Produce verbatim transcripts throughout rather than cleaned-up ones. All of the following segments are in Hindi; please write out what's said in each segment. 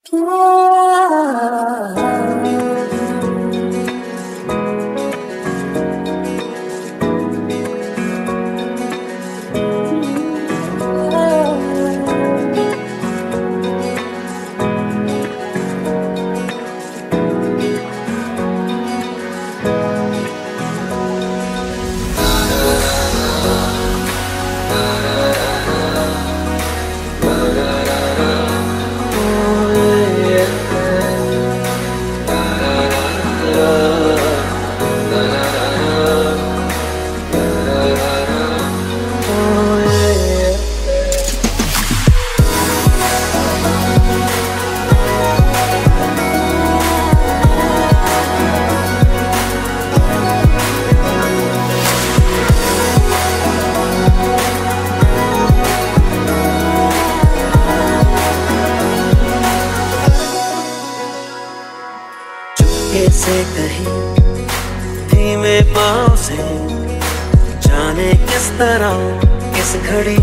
से कहीं धीमे पाँव से जाने किस तरह किस घड़ी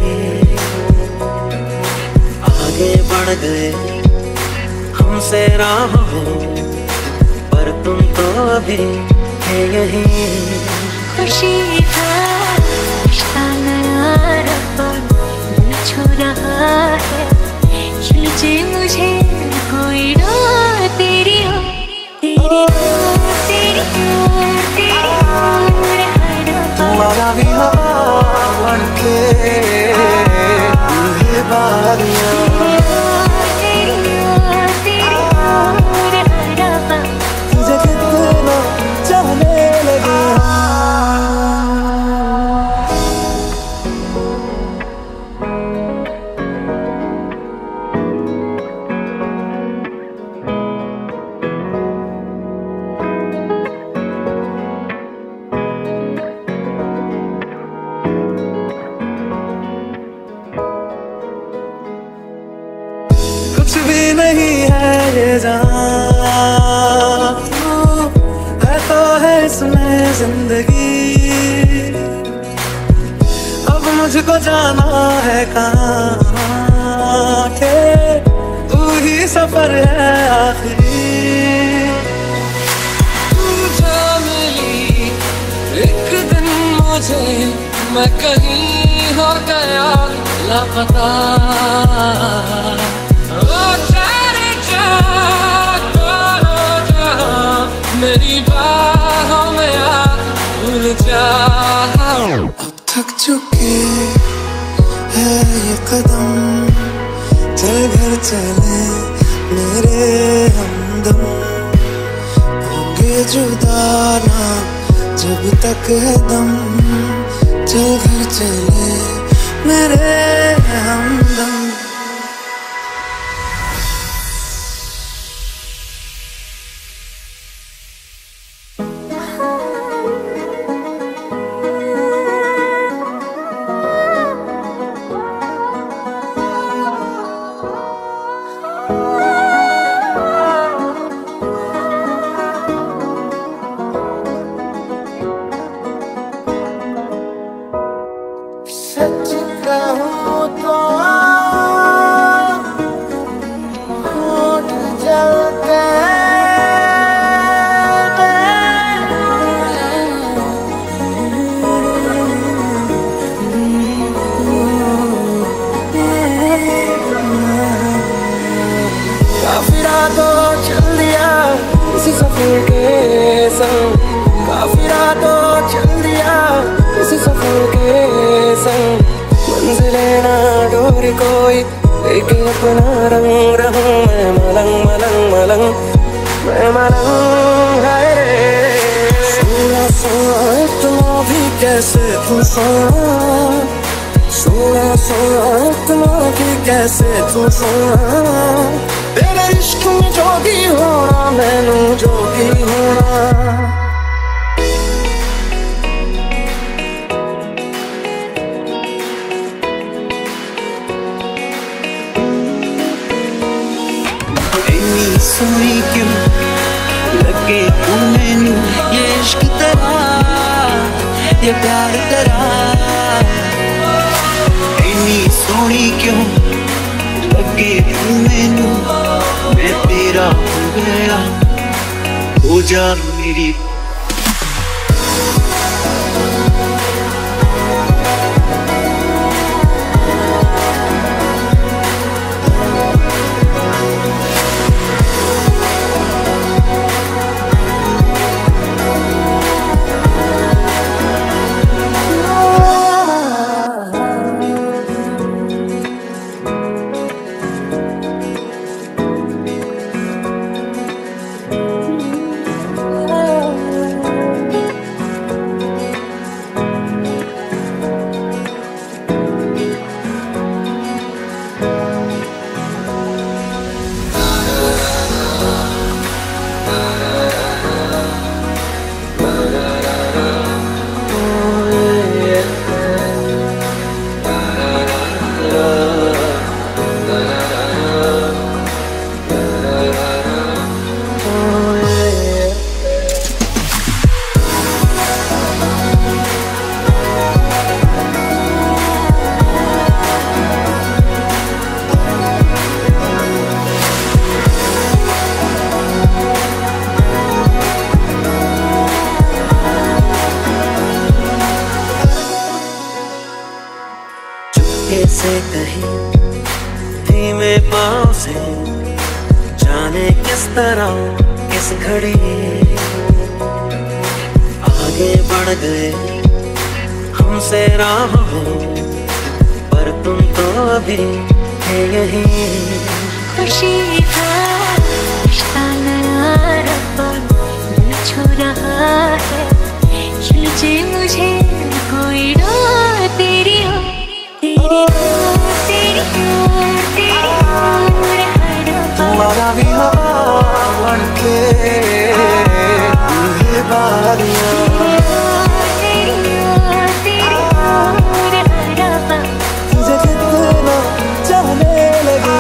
आगे बढ़ गए हमसे राह में, पर तुम तो अभी है यहीं। खुशी का रिश्ता नया रब्बा छू रहा है, खींचे मुझे कोई डोर तेरी हो, तेरी हो, तेरी हो, तेरी हो। तुम्हारा भी हवा बन के ये बारियां तुझे कितना चाहने लगे। कुछ भी नहीं है ये जहां, है तो है इसमें जिंदगी। अब मुझको जाना है कहाँ के, तू ही सफर है आखिरी। तुझे मिली एक दिन मुझे, मैं कहीं हो गया लापता। मेरी बाहों में आ भूल जा। अब थक चुके हैं ये कदम, चल घर चले मेरे हमदम। होंगे जुदा ना जब तक है दम, चल घर चले मेरे हमदम। सच कहूँ तो होठ जलते काफिरा तो चल दिया इसी सफर के संग, काफिरा तो चल दिया इसी सफर के संग। मंजिले ना डोर कोई लेकिन अपना रंग रहूं मैं मलंग मलंग मलंग, मैं मलंग है रे। सोना सोना इतना भी कैसे तू सोना, सोना सोना इतना भी कैसे तू सोना। तेरे इश्क में जो भी होना मैनू जो भी होना। सोनी क्यों लगे तू मैनू ये इश्क तेरा, ये प्यार तेरा। इन्नी सोनी क्यों लगे तू मैनू, मैं जा मेरी। से कहीं धीमे पाँव से जाने किस तरह किस घड़ी आगे बढ़ गए हमसे राह में, पर तुम तो अभी है यहीं। खुशी का रिश्ता नया रब्बा दिल छू रहा है, सुलझे मुझे कोई डोर तेरी हो तेरी हो तेरी हो तेरी हो। तुम्हारा भी हवा बन के ये बारियां तुझे कितना चाहने लगे।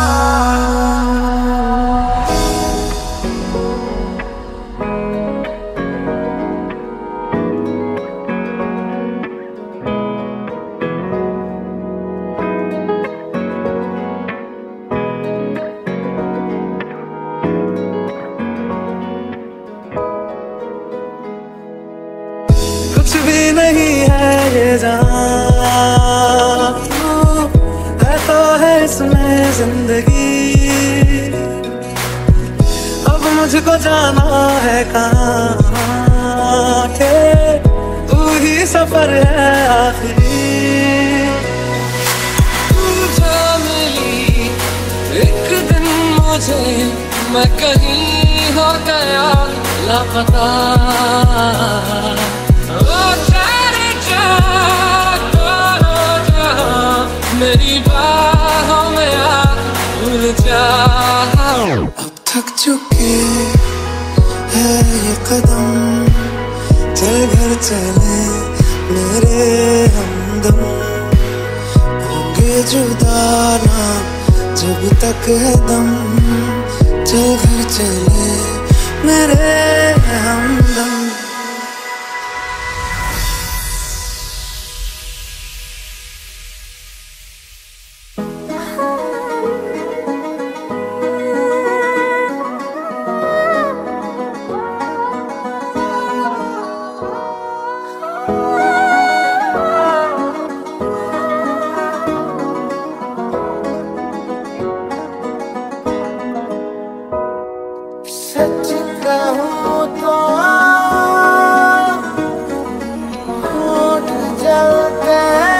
कुछ भी नहीं है ये जान, है तो है इसमें जिंदगी। अब मुझको जाना है कहाँ के, तू ही सफर है आखिरी। तुझे मिली एक दिन मुझे, मैं कहीं हो गया लापता। मेरी बाहों में आ भूल जा। अब थक चुके हैं ये कदम, चल घर चले मेरे हमदम। होंगे जुदा ना जब तक है दम, चल घर चले मेरे हमदम। सच कहूँ तो होठ जलते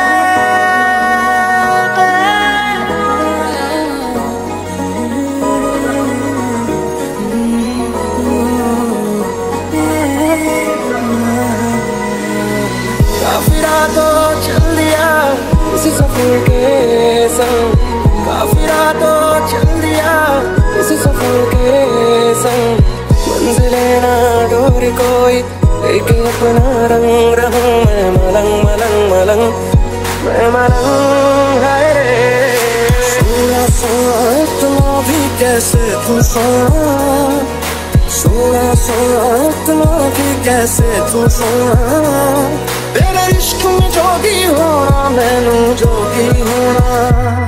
काफिरा तो चल दिया इसी सफर के संग, काफिरा तो चल दिया इसी सफर के संग। मंजिले ना डोर कोई लेके अपना रंग रहूं मैं मलंग मलंग मलंग मैं मलंग है रे। सोया सोया इतना भी कैसे तू सोया, सोया सोया इतना भी कैसे तू सोया। तेरे इश्क में जोगी होना मैनू जोगी होना।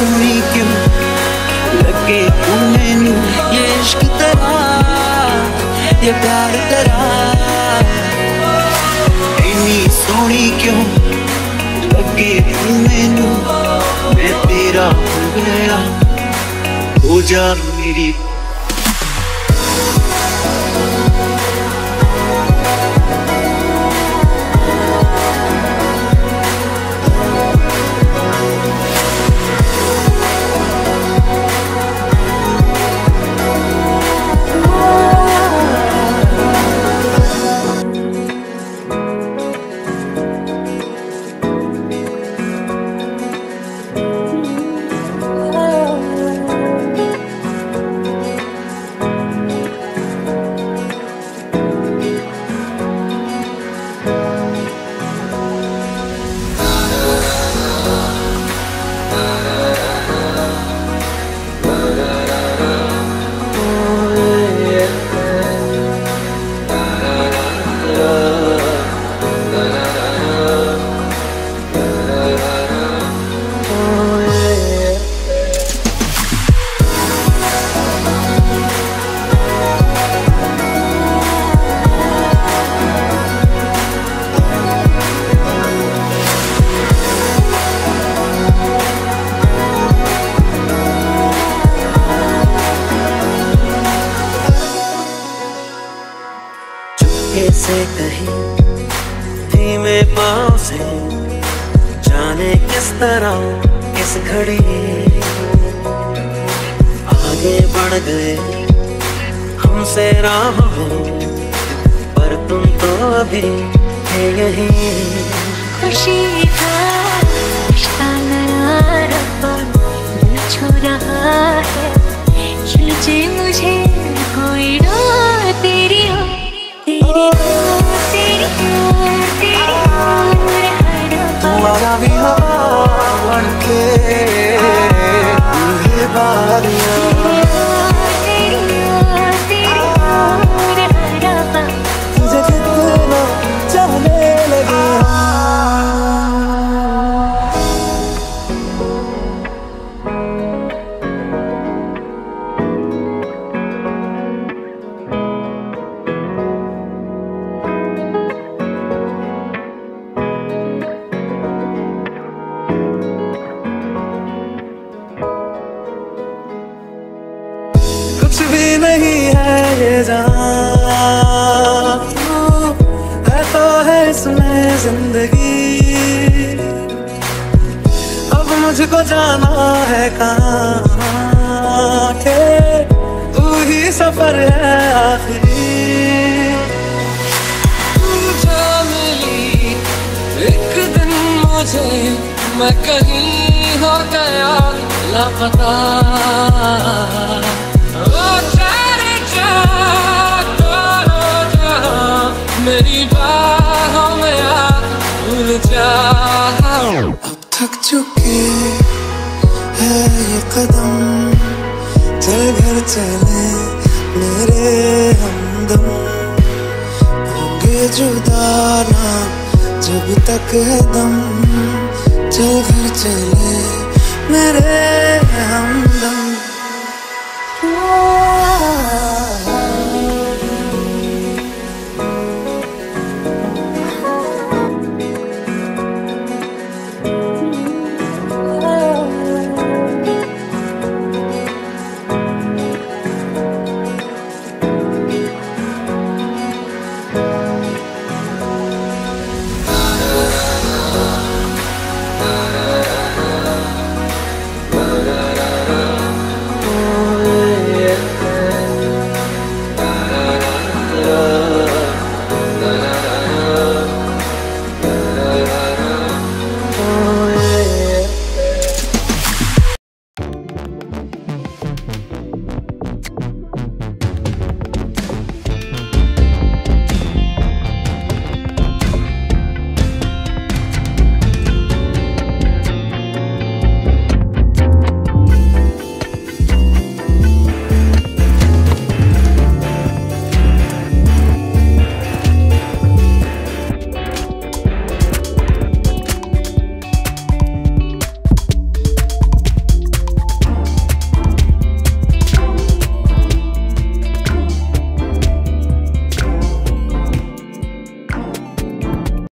सोनी क्यों लगे तू मैनू, ये इश्क तेरा ये प्यार तेरा इन्नी सोनी क्यों लगे तू मैनू, मैं तेरा हो गया हो जा मेरी। से कहीं धीमे पाँव से जाने किस तरह इस घड़ी आगे बढ़ गए हमसे राहों में, पर तुम तो अभी है यहीं। खुशी का रिश्ता नया रब्बा दिल छू रहा है, खींचे मुझे कोई राह तेरी हो तेरी हो तेरी हो तेरी हो। तुम्हारा भी हवा बन के ये बारियां तुझे कितना चाहने लगे। कुछ भी नहीं है ये जहां, है तो है इसमें जिंदगी। अब मुझको जाना है कहाँ के तू ही सफर है आखिरी। तुझे मिली एक दिन मुझे, मैं कहीं हो गया लापता। मेरी बाहों में आ भूल जा। अब थक चुके हैं ये कदम, चल घर चले मेरे हमदम। होंगे जुदा ना जब तक है दम, चल घर चले मेरे हमदम।